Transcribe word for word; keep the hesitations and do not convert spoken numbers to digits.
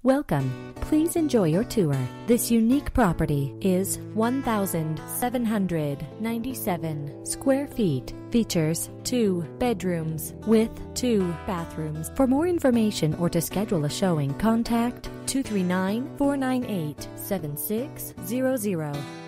Welcome. Please enjoy your tour. This unique property is one thousand seven hundred ninety-seven square feet. Features two bedrooms with two bathrooms. For more information or to schedule a showing, contact two three nine, four nine eight, seven six zero zero.